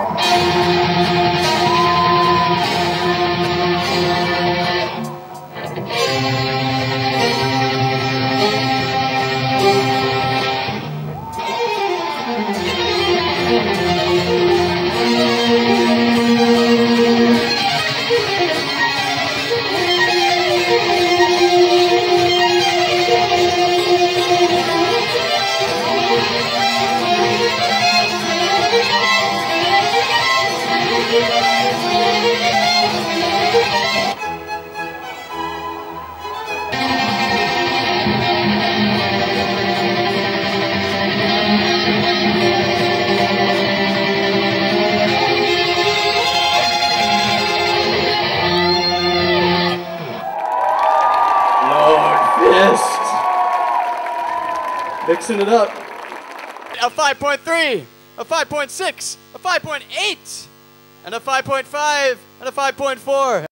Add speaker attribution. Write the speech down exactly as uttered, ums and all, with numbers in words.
Speaker 1: Mixing it up.
Speaker 2: A five point three, a five point six, a five point eight, and a five point five, and a five point four.